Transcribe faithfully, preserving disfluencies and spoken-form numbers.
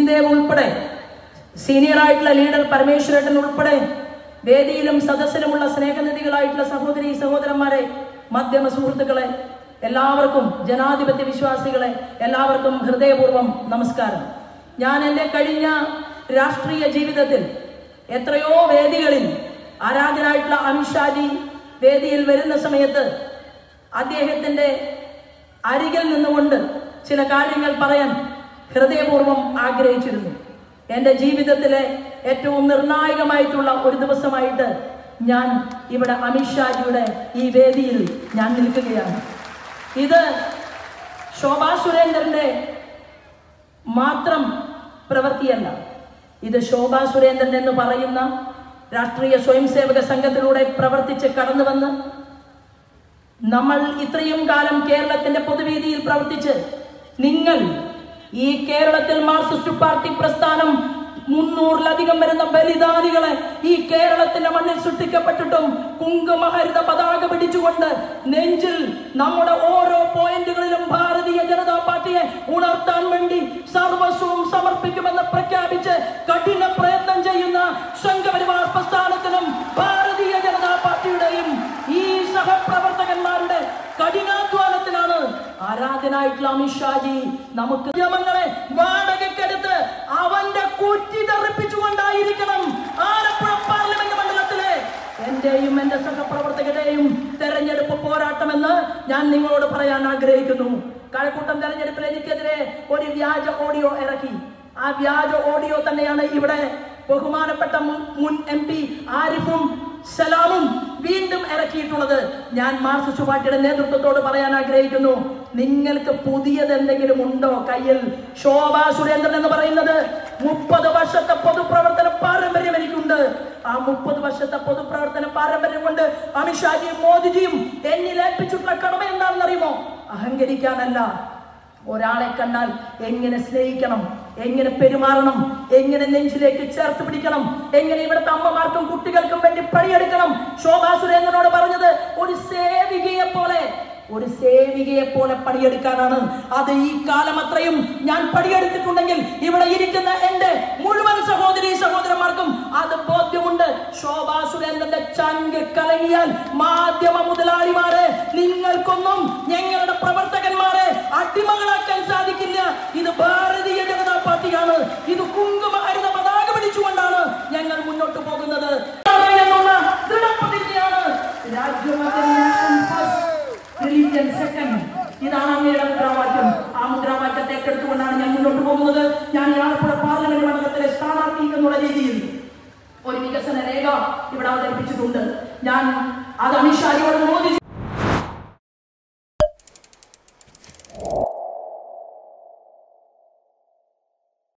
ദേവ് ഉൾപ്പെടെ സീനിയർ ആയിട്ടുള്ള ലീഡർ പരമേശ്വരേട്ടൻ ഉൾപ്പെടെ വേദിയിലും സദസ്സിലുമുള്ള സ്നേഹനിധികളായിട്ടുള്ള സഹോദരി സഹോദരന്മാരെ, മാധ്യമ സുഹൃത്തുക്കളെ, എല്ലാവർക്കും, ജനാധിപത്യ വിശ്വാസികളെ എല്ലാവർക്കും ഹൃദയപൂർവ്വം നമസ്കാരം. ഞാൻ എൻ്റെ കഴിഞ്ഞ രാഷ്ട്രീയ ജീവിതത്തിൽ എത്രയോ വേദികളിൽ ആരാധനായിട്ടുള്ള അമിത്ഷാജി വേദിയിൽ വരുന്ന സമയത്ത് അദ്ദേഹത്തിൻ്റെ അരികിൽ നിന്നുകൊണ്ട് ചില കാര്യങ്ങൾ പറയാൻ ഹൃദയപൂർവ്വം ആഗ്രഹിച്ചിരുന്നു. എൻ്റെ ജീവിതത്തിലെ ഏറ്റവും നിർണായകമായിട്ടുള്ള ഒരു ദിവസമായിട്ട് ഞാൻ ഇവിടെ അമിത്ഷാജിയുടെ ഈ വേദിയിൽ ഞാൻ നിൽക്കുകയാണ്. ഇത് ശോഭാ സുരേന്ദ്രന്റെ മാത്രം പ്രവൃത്തിയല്ല. ഇത് ശോഭാ സുരേന്ദ്രൻ എന്ന് പറയുന്ന രാഷ്ട്രീയ സ്വയംസേവക സംഘത്തിലൂടെ പ്രവർത്തിച്ച് കടന്നു വന്ന് നമ്മൾ ഇത്രയും കാലം കേരളത്തിന്റെ പൊതുവേദിയിൽ പ്രവർത്തിച്ച് നിങ്ങൾ ഈ കേരളത്തിൽ മാർക്സിസ്റ്റ് പാർട്ടി പ്രസ്ഥാനം മുന്നൂറിലധികം വരുന്ന ബലിദാനികളെ ഈ കേരളത്തിന്റെ മണ്ണിൽ സൃഷ്ടിക്കപ്പെട്ടിട്ടും കുങ്കുമഹരിത പതാക പിടിച്ചുകൊണ്ട് നെഞ്ചിൽ നമ്മുടെ ഓരോ പോയിന്റുകളിലും ഭാരതീയ ജനതാ പാർട്ടിയെ ഉണർത്താൻ വേണ്ടി സർവസ്വവും സമർപ്പിക്കുമെന്ന് പ്രഖ്യാപിച്ച് കഠിന പ്രയത്നം ചെയ്യുന്ന സംഘപരിവാർ പ്രസ്ഥാനത്തിനും ഭാരതീയ ജനതാ പാർട്ടിയുടെയും ഈ സഹപ്രവർത്തകന്മാരുടെ കഠിനാധ്വാനത്തിനാണ് ആരാധനായിട്ടുള്ള അമിത്ഷാജി നമുക്ക് നിയമങ്ങളെ വാടകയ്ക്കെടുത്ത് അവന്റെ കുറ്റി തെറിപ്പിച്ചുകൊണ്ടായിരിക്കണം ആലപ്പുഴ പാർലമെന്റ് മണ്ഡലത്തിലെ എന്റെയും എന്റെ സഹപ്രവർത്തകരുടെയും തെരഞ്ഞെടുപ്പ് പോരാട്ടമെന്ന് ഞാൻ നിങ്ങളോട് പറയാൻ ആഗ്രഹിക്കുന്നു. കഴക്കൂട്ടം തെരഞ്ഞെടുപ്പിൽ എനിക്കെതിരെ ഒരു വ്യാജ ഓഡിയോ ഇറക്കി. ആ വ്യാജ ഓഡിയോ തന്നെയാണ് ഇവിടെ ബഹുമാനപ്പെട്ട മുൻ എം പി ആരിഫും സലാമും വീണ്ടും ഇറക്കിയിട്ടുള്ളത്. ഞാൻ മാർക്സിസ്റ്റ് പാർട്ടിയുടെ നേതൃത്വത്തോട് പറയാൻ ആഗ്രഹിക്കുന്നു, നിങ്ങൾക്ക് പുതിയത് എന്തെങ്കിലും ഉണ്ടോ കയ്യിൽ? ശോഭാ സുരേന്ദ്രൻ എന്ന് പറയുന്നത് മുപ്പത് വർഷത്തെ പൊതുപ്രവർത്തന പാരമ്പര്യം എനിക്കുണ്ട്. ആ മുപ്പത് വർഷത്തെ പൊതുപ്രവർത്തന പാരമ്പര്യം കൊണ്ട് അമിത്ഷാജിയും മോദിജിയും എന്നിൽ ഏൽപ്പിച്ചിട്ടുള്ള കടമ എന്താണെന്ന് അറിയുമോ? അഹങ്കരിക്കാനല്ല, ഒരാളെ കണ്ടാൽ എങ്ങനെ സ്നേഹിക്കണം, എങ്ങനെ പെരുമാറണം, എങ്ങനെ നെഞ്ചിലേക്ക് ചേർത്ത് പിടിക്കണം, എങ്ങനെ ഇവിടുത്തെ അമ്മമാർക്കും കുട്ടികൾക്കും വേണ്ടി പണിയെടുക്കണം. ശോഭാ സുരേന്ദ്രനോട് പറഞ്ഞത് ഒരു സേവികയെ പോലെ ഒരു സേവികയെ പോലെ പണിയെടുക്കാനാണ്. അത് ഈ കാലം അത്രയും ഞാൻ പണിയെടുത്തിട്ടുണ്ടെങ്കിൽ ഇവിടെ ഇരിക്കുന്ന എന്റെ മുഴുവൻ സഹോദരി സഹോദരന്മാർക്കും അത് ബോധ്യമുണ്ട്. ശോഭാ സുരേന്ദ്രന്റെ ചങ്ക് കലങ്ങിയാൽ മാധ്യമ മുതലാളിമാരെ നിങ്ങൾക്കൊന്നും ഞങ്ങളുടെ പ്രവർത്തകന്മാരെ അടിമകളാക്കാൻ സാധിക്കില്ല. ഇത് ഭാരതീയ ജനതാ പാർട്ടിയാണ്. ഇത് കുങ്കുമ ഹരിത പതാക പിടിച്ചുകൊണ്ടാണ് ഞങ്ങൾ മുന്നോട്ട് പോകുന്നത് എന്നുള്ള ദൃഢപ്രതിജ്ഞയാണ്. റിലീജിയൻ സെക്കൻഡ്, ഇതാണ് അങ്ങയുടെ മുദ്രാവാക്യം. ആ മുദ്രാവാക്യത്തെ ഏറ്റെടുത്തുകൊണ്ടാണ് ഞാൻ മുന്നോട്ട് പോകുന്നത്. ഞാൻ ആലപ്പുഴ പാർലമെന്റ് മണ്ഡലത്തിലെ സ്ഥാനാർത്ഥി എന്നുള്ള രീതിയിൽ ഒരു വികസന രേഖ ഇവിടെ അവതരിപ്പിച്ചിട്ടുണ്ട്. ഞാൻ അത് അമിത്ഷാജിയോട് മോദി